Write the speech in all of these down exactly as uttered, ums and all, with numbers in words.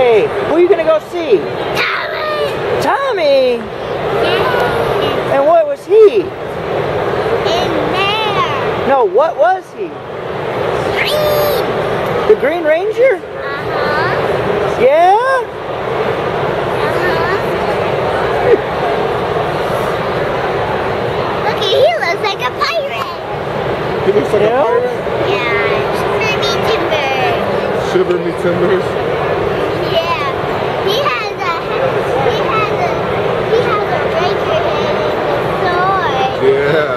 Okay, who are you gonna go see? Tommy! Tommy? Yeah. And what was he? In there. No, what was he? Green. The Green Ranger? Uh-huh. Yeah? Uh-huh. Look, he looks like a pirate. He looks like Yeah? a pirate? Yeah, shiver me timbers. Shiver me timbers. Yeah. He has a he has a he has a ranger head and a sword. Yeah.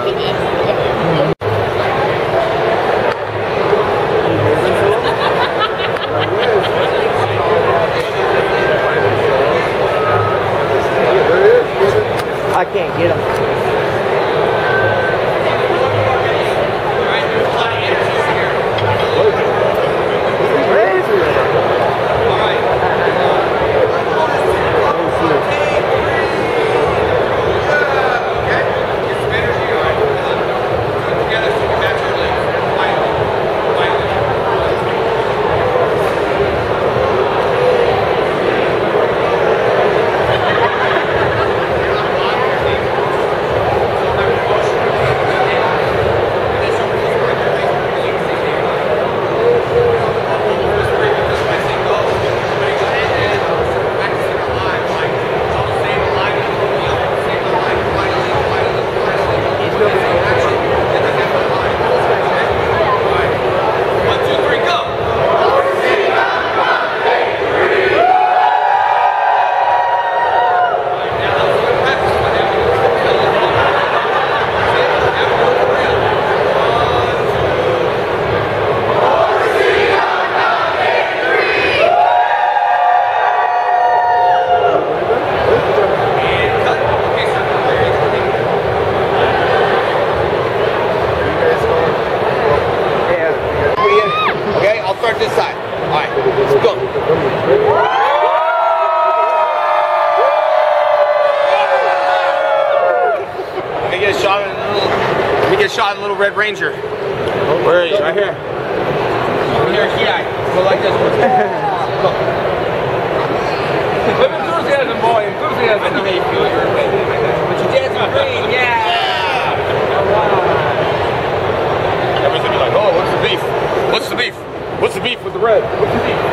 I can't get him. Start this side. All right, let's go. Let me get a shot at a little. Let me get a shot at a little Red Ranger. Where are you? Right here. Over here, yeah. Go like this. Go. Live enthusiasm, boy. Enthusiasm. I know how you feel. You're a baby. But you dance in green. Yeah. Everything be like, oh, what's the beef? What's the beef? What's the beef with the red? What's the beef?